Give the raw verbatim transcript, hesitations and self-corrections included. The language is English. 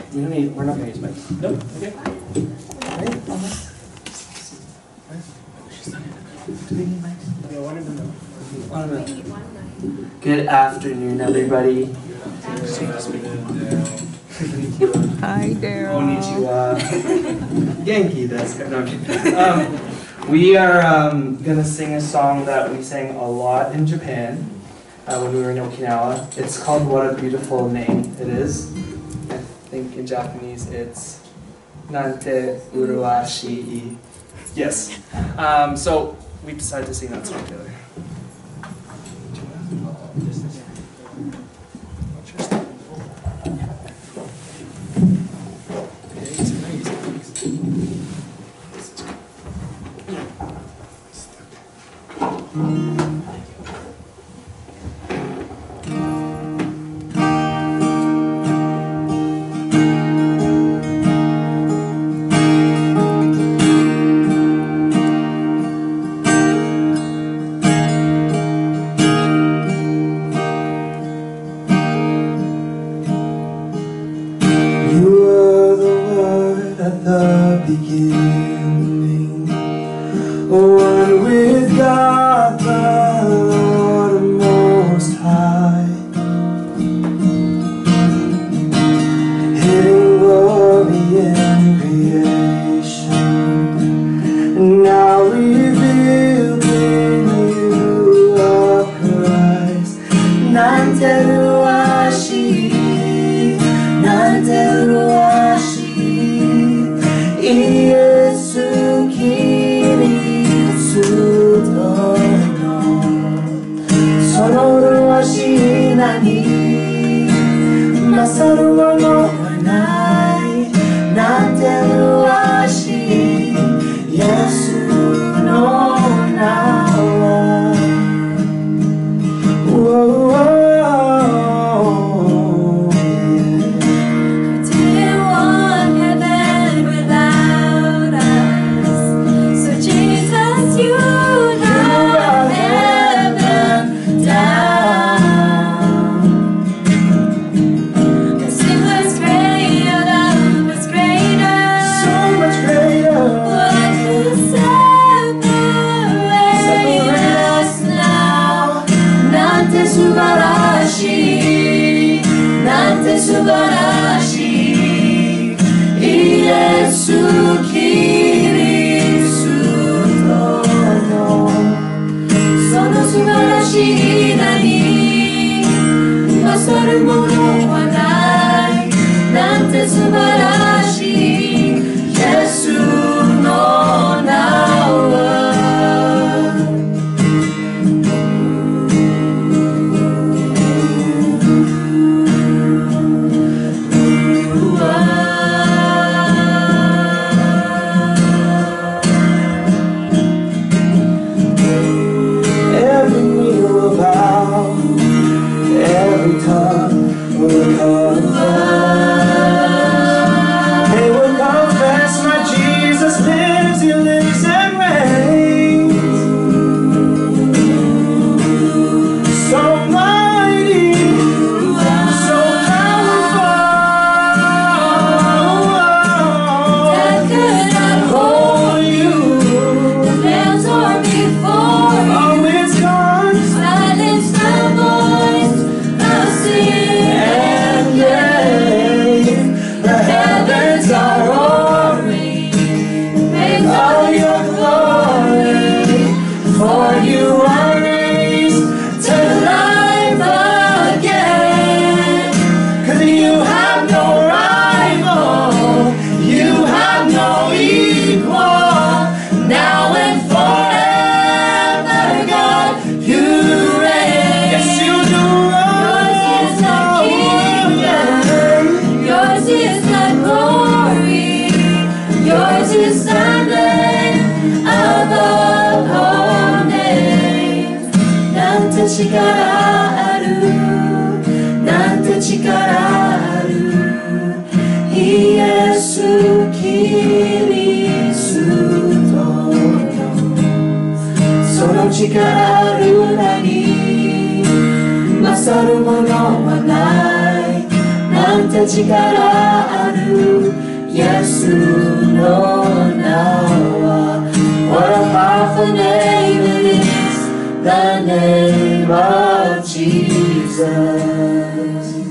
We don't need, we're not going to use mics. Nope. Okay. Right? Do we need mics? Yeah, one of them. One of them. Good afternoon, everybody. Hi, Daryl. Konnichiwa. Genki desu. No, I'm kidding. Um, we are um, going to sing a song that we sang a lot in Japan uh, when we were in Okinawa. It's called What a Beautiful Name It Is. I think in Japanese it's Nante Uruashii. Yes. Um, so we decided to sing that song together. The beginning, one with God the Lord Most High, hidden glory in creation, now revealed in you are Christ. Nante Uruashii, Nante Uruashii, Yesu Kirisu Tono, Sono Uruashii nani, Masaru mono wa nai, Nante Uruashii, Yesu no nawa. Whoa, Nante Subarashii, Yesu Kirisu Tono, Sono Subarashii nani, Masaru mono wa nai, Nante Subarashii, Yesu no nawa. They will confess my Jesus lives, He lives and reigns. So mighty, so powerful. Death could not hold you. The veils are before you. Oh, it's gone. Silence the voice of sin. The heavens are roaring, praise all your glory, for you are raised to life again. 'Cause you have no rival, you have no equal, now and forever, God, you reign. Yes, you do. Yours is the glory, yours is the name above all names. Nante chikara aru, nante chikara aru, Yesu Kirisu Tono, Sono chikara aru nani, Masaru mono wa nai, なんて力あるイエスの名は What a powerful name it is, the name of Jesus.